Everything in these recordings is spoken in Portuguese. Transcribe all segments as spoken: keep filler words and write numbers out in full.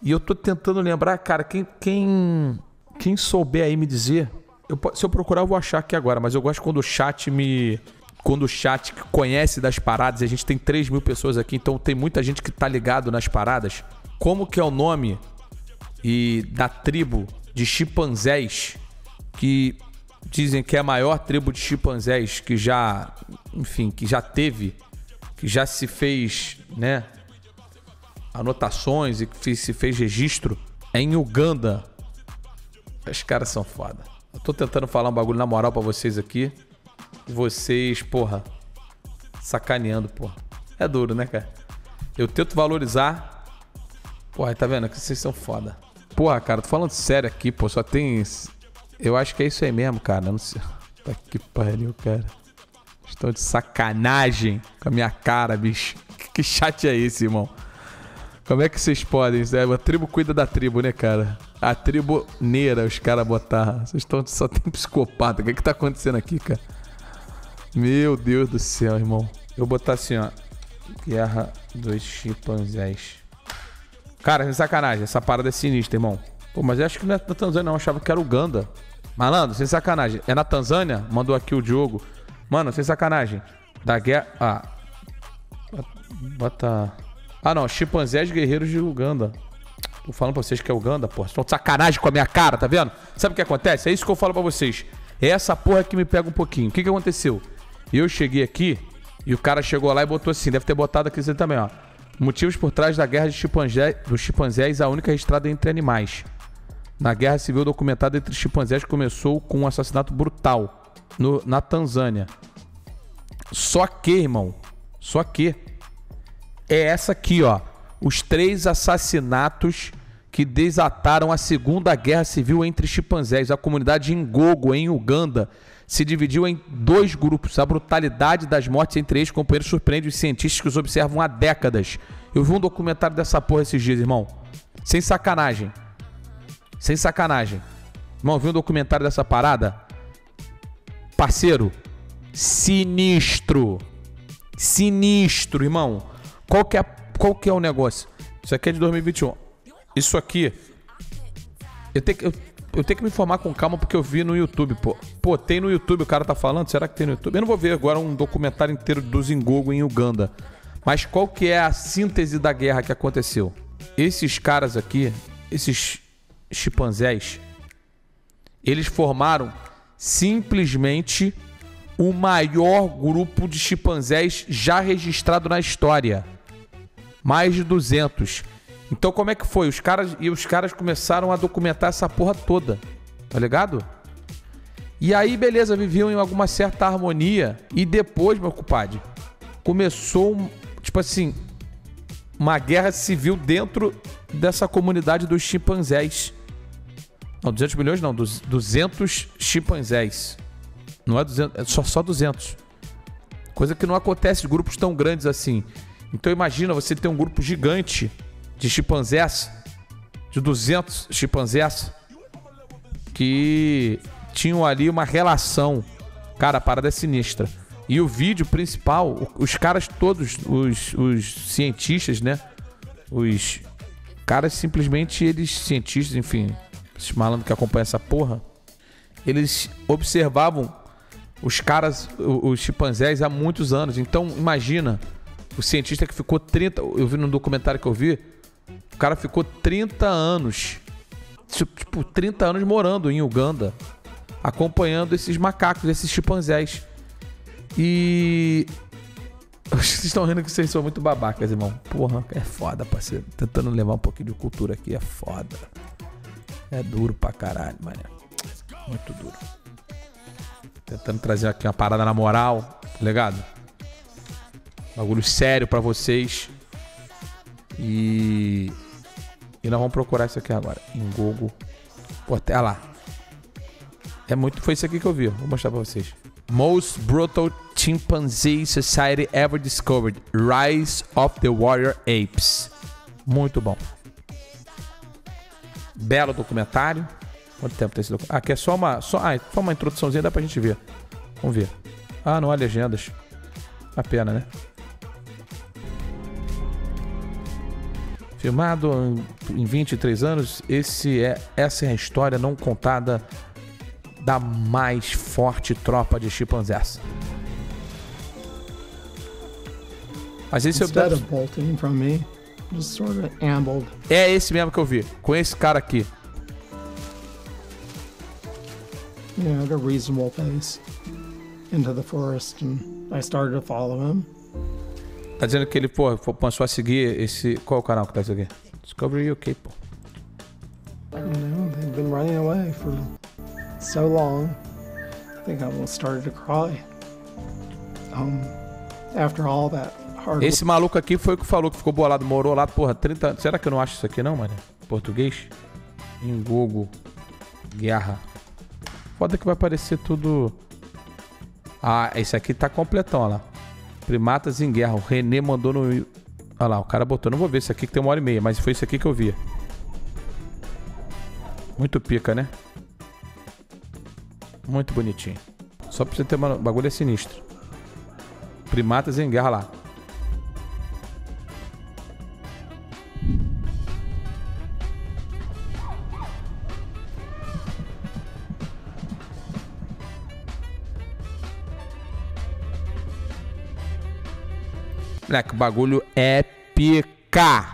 E eu tô tentando lembrar, cara, quem, quem, quem souber aí me dizer... Eu, se eu procurar, eu vou achar aqui agora. Mas eu gosto quando o chat me... Quando o chat conhece das paradas. A gente tem três mil pessoas aqui, então tem muita gente que tá ligado nas paradas. Como que é o nome e da tribo de chimpanzés que dizem que é a maior tribo de chimpanzés que já... Enfim, que já teve... Que já se fez, né... anotações e que se fez registro é em Uganda. Os caras são foda. Eu tô tentando falar um bagulho na moral pra vocês aqui. E vocês, porra, sacaneando, porra. É duro, né, cara? Eu tento valorizar. Porra, tá vendo? Que vocês são foda. Porra, cara, tô falando sério aqui, pô. Só tem... Eu acho que é isso aí mesmo, cara. Eu não sei... Tá que pariu, cara. Estão de sacanagem com a minha cara, bicho. Que chat é esse, irmão? Como é que vocês podem? A tribo cuida da tribo, né, cara? A tribo neira, os caras botar. Vocês estão só tem psicopata. O que é que tá acontecendo aqui, cara? Meu Deus do céu, irmão. Eu vou botar assim, ó. Guerra dos chimpanzés. Cara, sem sacanagem. Essa parada é sinistra, irmão. Pô, mas eu acho que não é na Tanzânia, não. Eu achava que era Uganda. Malandro, sem sacanagem. É na Tanzânia? Mandou aqui o Diogo. Mano, sem sacanagem. Da guerra... Ah. Bota... Ah, não. Chimpanzés guerreiros de Uganda. Tô falando pra vocês que é Uganda, porra. Vocês estão de sacanagem com a minha cara, tá vendo? Sabe o que acontece? É isso que eu falo pra vocês. É essa porra que me pega um pouquinho. O que que aconteceu? Eu cheguei aqui e o cara chegou lá e botou assim. Deve ter botado aqui assim também, ó. Motivos por trás da guerra de chimpanzé, dos chimpanzés, a única registrada entre animais. Na guerra civil documentada entre chimpanzés começou com um assassinato brutal no, na Tanzânia. Só que, irmão, só que é essa aqui, ó. Os três assassinatos que desataram a Segunda Guerra Civil entre chimpanzés. A comunidade Ngogo, em Uganda, se dividiu em dois grupos. A brutalidade das mortes entre ex-companheiros surpreende os cientistas que os observam há décadas. Eu vi um documentário dessa porra esses dias, irmão. Sem sacanagem. Sem sacanagem. Irmão, viu um documentário dessa parada? Parceiro, sinistro. Sinistro, irmão. Qual que é, qual que é o negócio? Isso aqui é de dois mil e vinte e um. Isso aqui... Eu tenho, eu, eu tenho que me informar com calma porque eu vi no YouTube, pô. Pô, tem no YouTube, o cara tá falando? Será que tem no YouTube? Eu não vou ver agora um documentário inteiro dos Ngogo em Uganda. Mas qual que é a síntese da guerra que aconteceu? Esses caras aqui, esses chimpanzés, eles formaram simplesmente o maior grupo de chimpanzés já registrado na história. Mais de duzentos. Então como é que foi? Os caras, e os caras começaram a documentar essa porra toda. Tá ligado? E aí, beleza, viviam em alguma certa harmonia. E depois, meu compadre, começou, tipo assim, uma guerra civil dentro dessa comunidade dos chimpanzés. Não, duzentos milhões não, duzentos chimpanzés. Não é duzentos, é só, só duzentos. Coisa que não acontece em grupos tão grandes assim. Então imagina você ter um grupo gigante de chimpanzés, de duzentos chimpanzés, que tinham ali uma relação. Cara, a parada é sinistra. E o vídeo principal, os caras todos, os, os cientistas, né? Os caras simplesmente, eles, cientistas, enfim, esses malandros que acompanham essa porra, eles observavam os caras, os chimpanzés há muitos anos. Então, imagina, o cientista que ficou trinta... Eu vi no documentário que eu vi, o cara ficou trinta anos, tipo, trinta anos morando em Uganda, acompanhando esses macacos, esses chimpanzés. E... Vocês estão rindo que vocês são muito babacas, irmão. Porra, é foda, parceiro. Tentando levar um pouquinho de cultura aqui, é foda. É duro pra caralho, mano. Muito duro. Tentando trazer aqui uma parada na moral, tá ligado? Bagulho sério pra vocês. E... E nós vamos procurar isso aqui agora. Ngogo. Pô, até lá. É muito... Foi isso aqui que eu vi. Vou mostrar pra vocês. Most Brutal Chimpanzee Society Ever Discovered. Rise of the Warrior Apes. Muito bom. Belo documentário. Quanto tempo tem esse documentário? Ah, aqui é só uma, só, ah, só uma introduçãozinha, dá pra gente ver. Vamos ver. Ah, não há legendas. A pena, né? Filmado em vinte e três anos, esse é, essa é a história não contada da mais forte tropa de chimpanzés. Mas esse Instead é o... of bolting from me, just sort of ambled. É esse mesmo que eu vi, com esse cara aqui. You know, at a reasonable pace into the forest, and I started to follow him. Tá dizendo que ele, pô, começou a seguir esse... Qual é o canal que tá isso aqui? Discovery U K, pô. You know, they've been running away for so long. I think I almost started to cry. Um, after all that hard Esse maluco aqui foi o que falou que ficou bolado, morou lá, porra, trinta anos. Será que eu não acho isso aqui não, mano? Português? Em Google. Guerra. Foda que vai aparecer tudo... Ah, esse aqui tá completão, olha lá. Primatas em guerra. O René mandou no... Olha lá, o cara botou. Não vou ver esse aqui que tem uma hora e meia, mas foi isso aqui que eu vi. Muito pica, né? Muito bonitinho. Só pra você ter uma... O bagulho é sinistro. Primatas em guerra lá. Moleque, o bagulho é pica.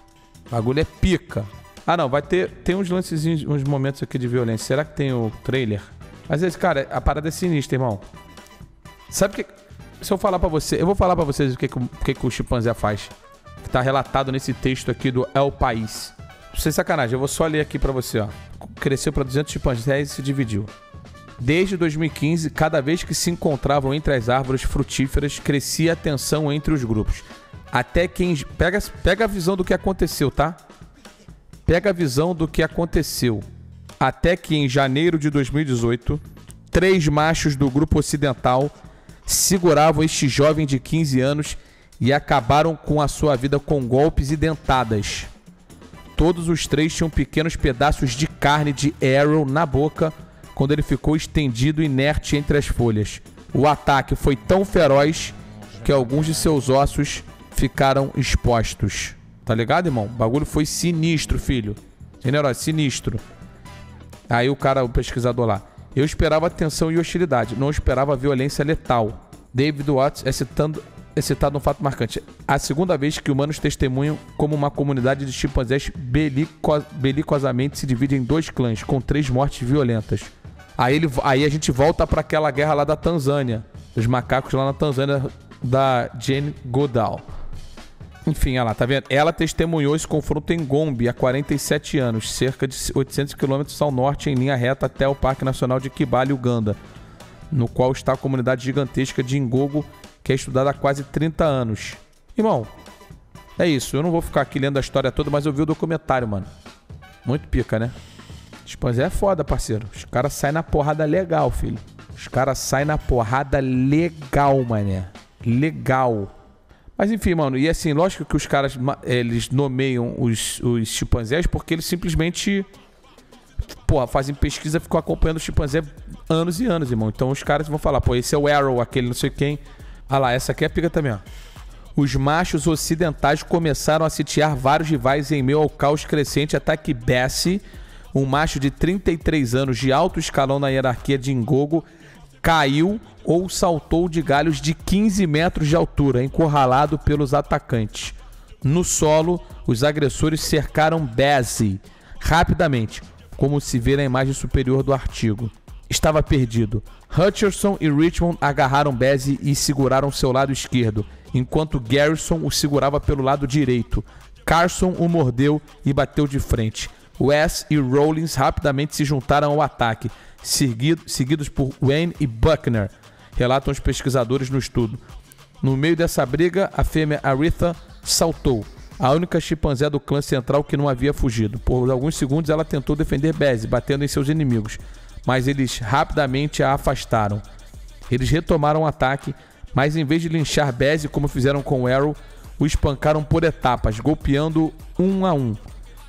O bagulho é pica. Ah, não, vai ter... Tem uns lances, uns momentos aqui de violência. Será que tem o trailer? Às vezes, cara, a parada é sinistra, irmão. Sabe o que... Se eu falar pra você... Eu vou falar pra vocês o que, que, o, que, que o chimpanzé faz. Que tá relatado nesse texto aqui do El País. Sem sacanagem, eu vou só ler aqui pra você, ó. Cresceu pra duzentos chimpanzés e se dividiu. Desde dois mil e quinze, cada vez que se encontravam entre as árvores frutíferas, crescia a tensão entre os grupos. Até quem... Pega, pega a visão do que aconteceu, tá? Pega a visão do que aconteceu. Até que em janeiro de dois mil e dezoito, três machos do grupo ocidental seguravam este jovem de quinze anos e acabaram com a sua vida com golpes e dentadas. Todos os três tinham pequenos pedaços de carne de Arrow na boca quando ele ficou estendido inerte entre as folhas. O ataque foi tão feroz que alguns de seus ossos ficaram expostos. Tá ligado, irmão? O bagulho foi sinistro, filho. General, sinistro. Aí o cara, o pesquisador lá. Eu esperava atenção e hostilidade, não esperava violência letal. David Watts é, citando, é citado um fato marcante. A segunda vez que humanos testemunham como uma comunidade de chimpanzés belico, belicosamente se divide em dois clãs, com três mortes violentas. Aí, ele, aí a gente volta para aquela guerra lá da Tanzânia. Os macacos lá na Tanzânia da Jane Goodall. Enfim, olha lá, tá vendo? Ela testemunhou esse confronto em Gombe há quarenta e sete anos, cerca de oitocentos quilômetros ao norte, em linha reta até o Parque Nacional de Kibale, Uganda, no qual está a comunidade gigantesca de Ngogo, que é estudada há quase trinta anos. Irmão, é isso. Eu não vou ficar aqui lendo a história toda, mas eu vi o documentário, mano. Muito pica, né? Chimpanzé é foda, parceiro. Os caras saem na porrada legal, filho. Os caras saem na porrada legal, mané. Legal. Mas enfim, mano. E assim, lógico que os caras, eles nomeiam os, os chimpanzés porque eles simplesmente, porra, fazem pesquisa, ficam acompanhando o chimpanzé anos e anos, irmão. Então os caras vão falar, pô, esse é o Arrow, aquele não sei quem. Ah lá, essa aqui é a pica também, ó. Os machos ocidentais começaram a sitiar vários rivais em meio ao caos crescente até que Bessie, um macho de trinta e três anos de alto escalão na hierarquia de Ngogo, caiu ou saltou de galhos de quinze metros de altura, encurralado pelos atacantes. No solo, os agressores cercaram Bessie rapidamente, como se vê na imagem superior do artigo. Estava perdido. Hutcherson e Richmond agarraram Bessie e seguraram seu lado esquerdo, enquanto Garrison o segurava pelo lado direito. Carson o mordeu e bateu de frente. Wes e Rollins rapidamente se juntaram ao ataque, seguido, seguidos por Wayne e Buckner, relatam os pesquisadores no estudo. No meio dessa briga, a fêmea Aretha saltou, a única chimpanzé do clã central que não havia fugido. Por alguns segundos ela tentou defender Bessie, batendo em seus inimigos, mas eles rapidamente a afastaram. Eles retomaram o ataque, mas em vez de linchar Bessie como fizeram com Arrow, o espancaram por etapas, golpeando um a um.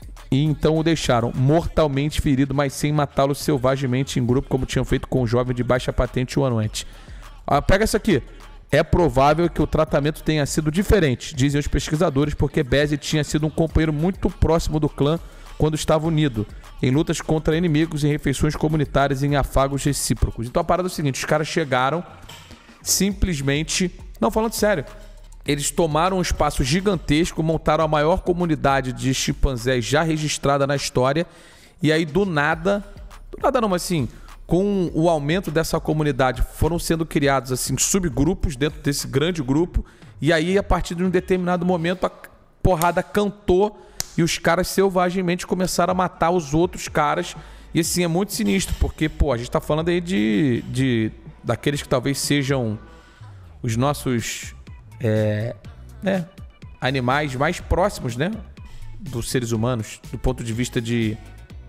E então o deixaram mortalmente ferido, mas sem matá-lo selvagemente em grupo, como tinham feito com o jovem de baixa patente o ano antes. Ah, pega essa aqui. É provável que o tratamento tenha sido diferente, dizem os pesquisadores, porque Bezzy tinha sido um companheiro muito próximo do clã quando estava unido, em lutas contra inimigos, em refeições comunitárias e em afagos recíprocos. Então a parada é o seguinte, os caras chegaram simplesmente... Não, falando sério, eles tomaram um espaço gigantesco, montaram a maior comunidade de chimpanzés já registrada na história, e aí do nada... Do nada não, mas assim... Com o aumento dessa comunidade, foram sendo criados assim, subgrupos dentro desse grande grupo. E aí, a partir de um determinado momento, a porrada cantou e os caras selvagemmente começaram a matar os outros caras. E assim, é muito sinistro, porque, pô, a gente tá falando aí de, de daqueles que talvez sejam os nossos é, né, animais mais próximos, né, dos seres humanos, do ponto de vista de,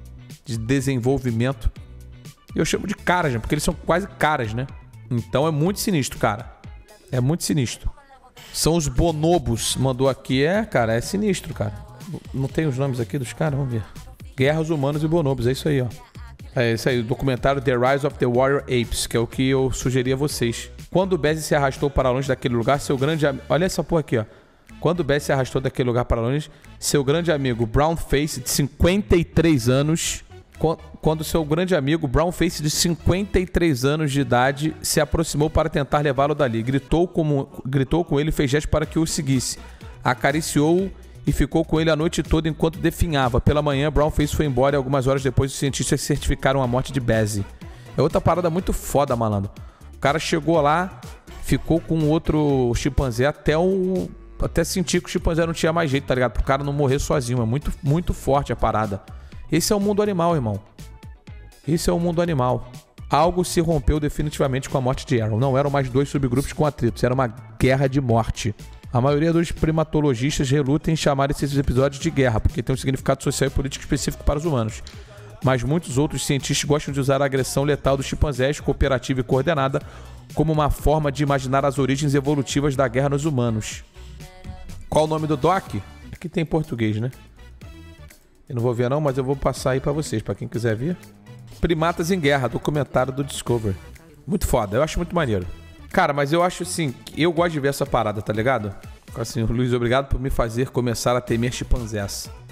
de desenvolvimento. Eu chamo de caras, né? Porque eles são quase caras, né? Então é muito sinistro, cara. É muito sinistro. São os bonobos, mandou aqui. É, cara, é sinistro, cara. Não tem os nomes aqui dos caras? Vamos ver. Guerras Humanos e Bonobos, é isso aí, ó. É isso aí, o documentário The Rise of the Warrior Apes, que é o que eu sugeri a vocês. Quando o Bezzy se arrastou para longe daquele lugar, seu grande amigo... Olha essa porra aqui, ó. Quando o Bezzy se arrastou daquele lugar para longe, seu grande amigo Brownface, de cinquenta e três anos... Quando seu grande amigo Brownface, de cinquenta e três anos de idade, se aproximou para tentar levá-lo dali. Gritou, como, gritou com ele e fez gesto para que o seguisse. Acariciou-o e ficou com ele a noite toda enquanto definhava. Pela manhã, Brownface foi embora e algumas horas depois os cientistas certificaram a morte de Bezzy. É outra parada muito foda, malandro. O cara chegou lá, ficou com outro chimpanzé até o... até sentir que o chimpanzé não tinha mais jeito, tá ligado? Pro cara não morrer sozinho. É muito, muito forte a parada. Esse é o mundo animal, irmão. Esse é o mundo animal. Algo se rompeu definitivamente com a morte de Aaron. Não eram mais dois subgrupos com atritos, era uma guerra de morte. A maioria dos primatologistas reluta em chamar esses episódios de guerra, porque tem um significado social e político específico para os humanos. Mas muitos outros cientistas gostam de usar a agressão letal dos chimpanzés, cooperativa e coordenada, como uma forma de imaginar as origens evolutivas da guerra nos humanos. Qual o nome do doc? Aqui tem em português, né? Eu não vou ver não, mas eu vou passar aí pra vocês, pra quem quiser ver. Primatas em Guerra, documentário do Discovery. Muito foda, eu acho muito maneiro. Cara, mas eu acho assim, eu gosto de ver essa parada, tá ligado? Assim, Luiz, obrigado por me fazer começar a temer chimpanzés.